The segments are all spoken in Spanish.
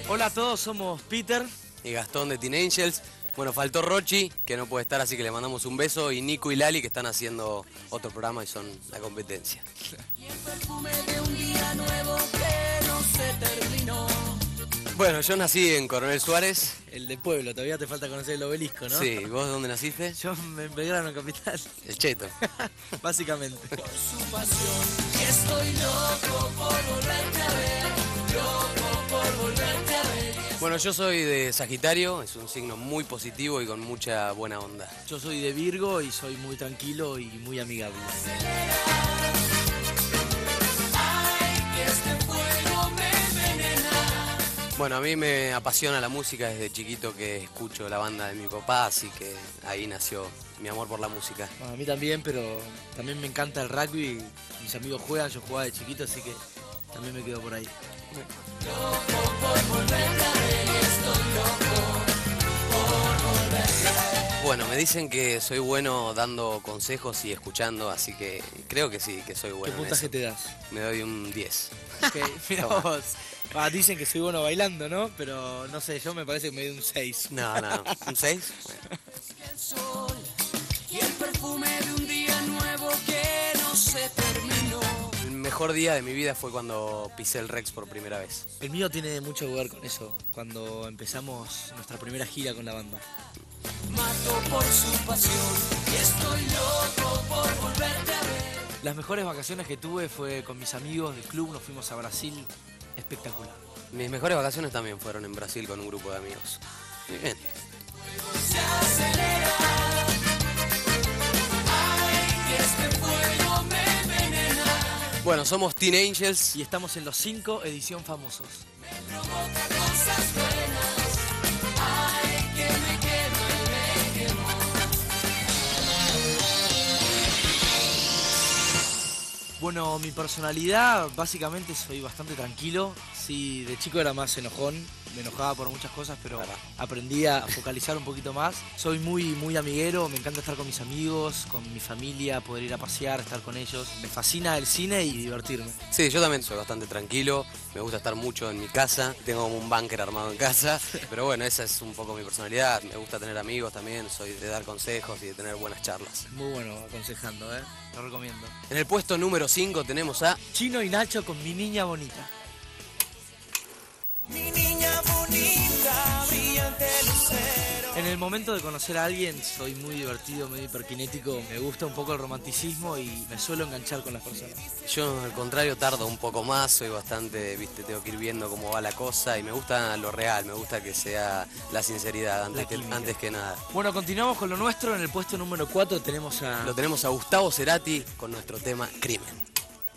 Hola a todos, somos Peter y Gastón de Teen Angels. Bueno, faltó Rochi, que no puede estar, así que le mandamos un beso, y Nico y Lali, que están haciendo otro programa y son la competencia. Y el perfume de un día nuevo que no se terminó. Bueno, yo nací en Coronel Suárez. El de pueblo, todavía te falta conocer el obelisco, ¿no? Sí, ¿vos dónde naciste? Yo en Belgrano, capital. El Cheto. Básicamente. Por su pasión, y estoy loco por volverte a ver. Loco por volverte a ver. Bueno, yo soy de Sagitario, es un signo muy positivo y con mucha buena onda. Yo soy de Virgo y soy muy tranquilo y muy amigable. Ay, que este fuego me envenena. Bueno, a mí me apasiona la música desde chiquito, que escucho la banda de mi papá, así que ahí nació mi amor por la música. Bueno, a mí también, pero también me encanta el rugby. Mis amigos juegan, yo jugaba de chiquito, así que también me quedo por ahí. Loco por volverte a ver. Y estoy loco por volverte a ver. Bueno, me dicen que soy bueno dando consejos y escuchando, así que creo que sí, que soy ¿Qué bueno en puntaje eso. te das? Me doy un 10. Ok, mira vos. Dicen que soy bueno bailando, ¿no? Pero no sé, yo me parece que me doy un 6. No, ¿un 6? El sol y el perfume de un día nuevo que no se terminó. El mejor día de mi vida fue cuando pisé el Rex por primera vez. El mío tiene mucho que ver con eso, cuando empezamos nuestra primera gira con la banda. Mato por su pasión y estoy loco por volverte a ver. Las mejores vacaciones que tuve fue con mis amigos del club, nos fuimos a Brasil, espectacular. Mis mejores vacaciones también fueron en Brasil con un grupo de amigos. Muy bien. Se acelera. Ay, que este fuego me envenena. Bueno, somos Teen Angels. Y estamos en los 5 edición famosos. Provoca cosas buenas. Ay, que me quemo y me quemo. Bueno, mi personalidad, básicamente soy bastante tranquilo. Sí, de chico era más enojón, me enojaba por muchas cosas, pero aprendí a focalizar un poquito más. Soy muy amiguero, me encanta estar con mis amigos, con mi familia, poder ir a pasear, estar con ellos. Me fascina el cine y divertirme. Sí, yo también soy bastante tranquilo, me gusta estar mucho en mi casa, tengo como un búnker armado en casa, pero bueno, esa es un poco mi personalidad, me gusta tener amigos también, soy de dar consejos y de tener buenas charlas. Muy bueno aconsejando, lo recomiendo. En el puesto número 5 tenemos a... Chino y Nacho con Mi Niña Bonita. Mi niña bonita, brillante lucero. En el momento de conocer a alguien soy muy divertido, medio hiperkinético, me gusta un poco el romanticismo y me suelo enganchar con las personas. Yo al contrario tardo un poco más, soy bastante, tengo que ir viendo cómo va la cosa y me gusta lo real, me gusta que sea la sinceridad antes que nada. Bueno, continuamos con lo nuestro. En el puesto número 4 tenemos Lo tenemos a Gustavo Cerati con nuestro tema Crimen.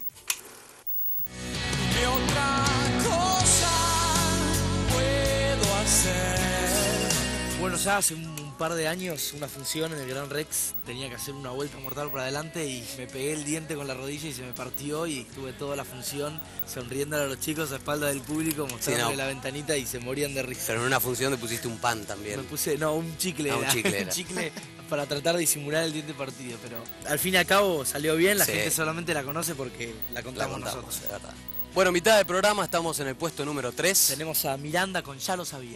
¿Qué otra cosa puedo hacer? Bueno, ya hace un par de años, una función en el Gran Rex, tenía que hacer una vuelta mortal para adelante y me pegué el diente con la rodilla y se me partió y estuve toda la función sonriendo a los chicos a espalda del público, mostrándole la ventanita y se morían de risa. Pero en una función te pusiste un pan también. Me puse, un chicle. Un chicle era. Un chicle para tratar de disimular el diente partido, pero al fin y al cabo salió bien, la gente solamente la conoce porque la contamos nosotros. De verdad. Bueno, mitad del programa, estamos en el puesto número 3. Tenemos a Miranda con Ya lo sabía.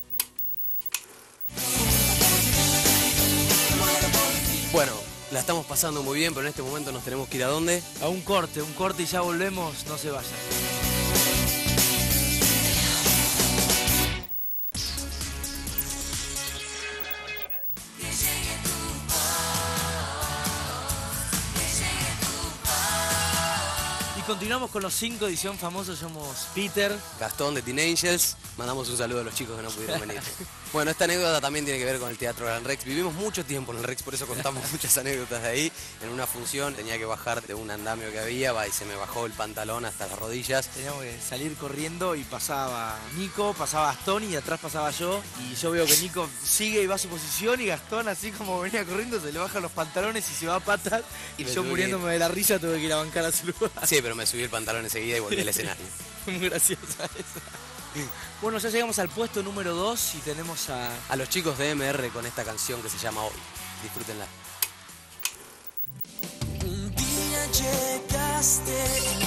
Bueno, la estamos pasando muy bien, pero en este momento nos tenemos que ir ¿a dónde? A un corte y ya volvemos, no se vayan. Y continuamos con los 5 edición famosos, somos Peter. Gastón de Teen Angels. Mandamos un saludo a los chicos que no pudieron venir. Bueno, esta anécdota también tiene que ver con el Teatro Gran Rex. Vivimos mucho tiempo en el Rex, por eso contamos muchas anécdotas de ahí. En una función tenía que bajar de un andamio que había, y se me bajó el pantalón hasta las rodillas. Teníamos que salir corriendo y pasaba Nico, pasaba Gastón y atrás pasaba yo. Y yo veo que Nico sigue y va a su posición y Gastón, así como venía corriendo, se le bajan los pantalones y se va a patas. Y yo muriéndome de la risa tuve que ir a bancar a su lugar. Sí, pero me subí el pantalón enseguida y volví al escenario. Fue muy graciosa esa. Bueno, ya llegamos al puesto número 2 y tenemos a los chicos de MR con esta canción que se llama Hoy. Disfrútenla. Un día llegaste en tu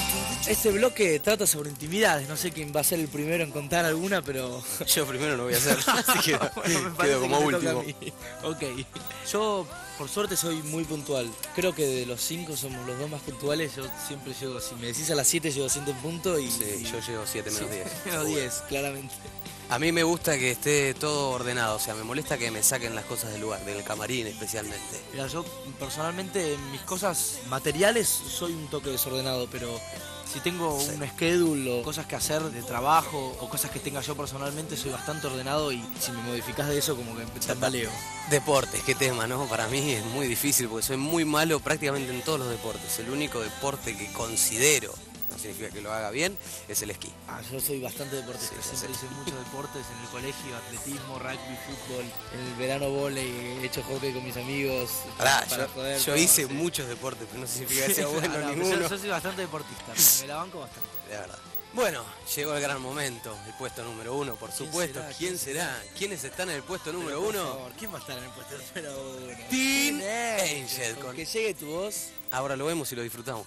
Este bloque trata sobre intimidades, no sé quién va a ser el primero en contar alguna, pero... Yo primero no voy a hacer, así que Bueno, me parece quedo como que me toca a último. mí. Ok. Yo, por suerte, soy muy puntual. Creo que de los 5 somos los dos más puntuales. Yo siempre llego, si me decís a las 7, llego 7 en punto y... Sí, yo llego 7 menos 10. Menos 10, claramente. A mí me gusta que esté todo ordenado, o sea, me molesta que me saquen las cosas del lugar, del camarín especialmente. Mira, yo personalmente en mis cosas materiales soy un toque desordenado, pero si tengo un schedule o cosas que hacer de trabajo o cosas que tenga yo personalmente, soy bastante ordenado y si me modificás de eso como que tambaleo. Deportes, qué tema, ¿no? Para mí es muy difícil porque soy muy malo prácticamente en todos los deportes. El único deporte que considero, no significa que lo haga bien, es el esquí. Yo soy bastante deportista, Sí, siempre sí. hice muchos deportes en el colegio, atletismo, rugby, fútbol, en el verano vóley, he hecho hockey con mis amigos. Pará, para joder, yo todo, hice sí. muchos deportes, pero no significa que sea bueno No, ninguno. yo soy bastante deportista, me la banco bastante. De verdad. Bueno, llegó el gran momento, el puesto número 1, por supuesto. será? ¿Quién será? ¿Quiénes están en el puesto número Por 1? favor, ¿quién va a estar en el puesto número 1? Teen Angel, Con con- que llegue tu voz. Ahora lo vemos y lo disfrutamos.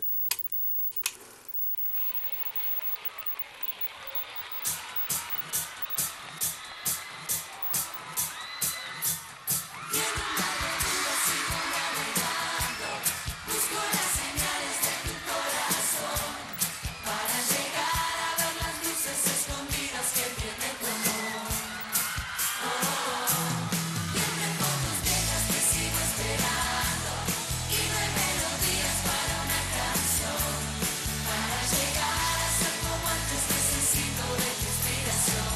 Busco las señales de tu corazón para llegar a ver las luces escondidas que tiene tu amor. Y entre fotos viejas te sigo esperando y no hay melodías para una canción. Para llegar a ser como antes necesito de tu inspiración.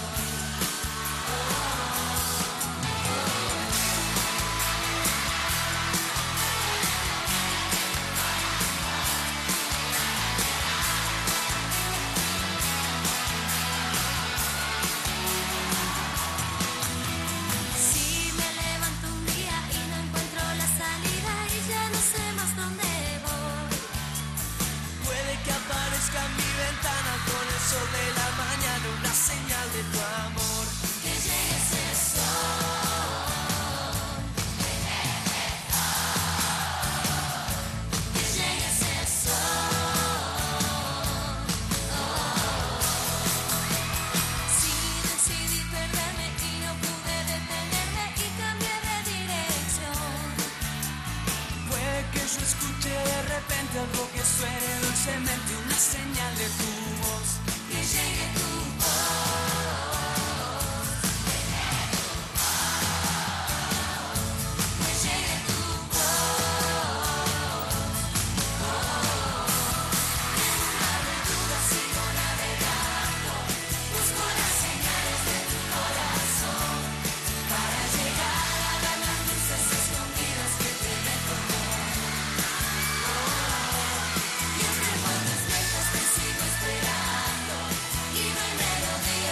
Si me levanto un día y no encuentro la salida y ya no sé más dónde voy, Puede que aparezca en mi ventana con el sol de la mañana una señal de tu amor. que llegue ese sol, que llegue ese sol. Si decidí perderme y no pude detenerme y cambié de dirección, Puede que yo escuche de repente algo que suene dulcemente, una señal de tu voz. que llegue tu que llegue tu sigo navegando, busco las señales de tu corazón para llegar a ver las luces escondidas que tiene tu amor. Y entre fotos viejas te sigo esperando y no hay melodías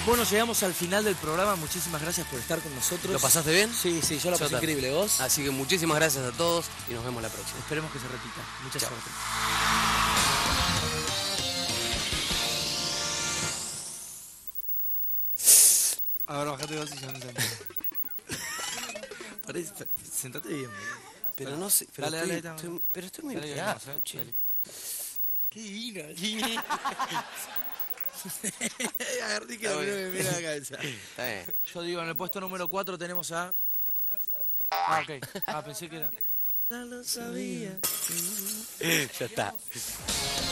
Bueno, llegamos al final del programa. Muchísimas gracias por estar con nosotros. ¿Lo pasaste bien? Sí, sí, yo la pasé también. increíble. ¿Vos? Así que muchísimas gracias a todos y nos vemos la próxima. Esperemos que se repita. Mucha Chao. suerte. Ahora bajate vos y ya me senté. Sentate bien, boludo. Pero no sé, pero Dale, estoy, dale, pero estoy muy Dale, enterado, dale, che. dale. Qué divina. Agarré que lo primero que me viene a la cabeza. Está bien. Yo digo, en el puesto número 4 tenemos a... Ah, ok. Ah, pensé que era... No lo sabía. Ya está.